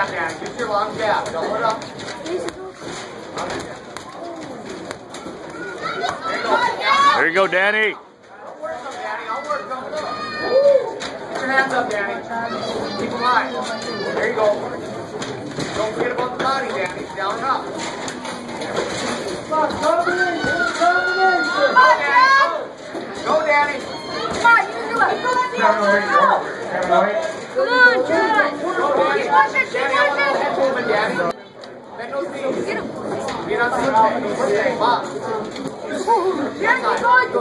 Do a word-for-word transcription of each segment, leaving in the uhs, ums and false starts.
jab, Danny. Get your long jab. Double it up. There you go, Danny. I'll work them, Danny. I'll work them. Get your hands up, Danny. Keep them high. There you go. Don't forget about the body, Danny. Down and up. Come on, come in. Come in. Go, Danny. Go. Come on, you can do it. Come on, Come on, John. Come on, John. Go, Danny. Danny, I want that head movement, Danny. Bend those knees. Get on the same. Mom. That's it,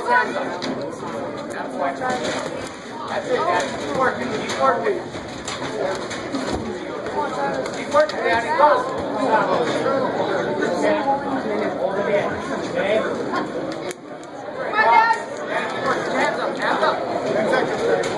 Daddy. Keep working. Keep working. Keep working, Daddy. Go. Hold it in. Okay? Come on, Dad. Daddy, keep working. Hands up. Hands up.